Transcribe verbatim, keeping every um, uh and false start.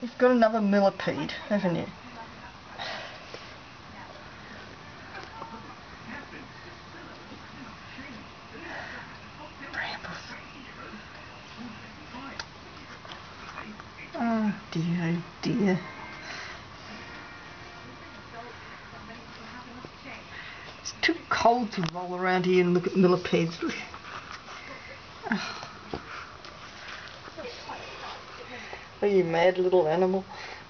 You've got another millipede, haven't you? Brambles. Oh dear, oh dear. It's too cold to roll around here and look at millipedes. Are you mad, little animal?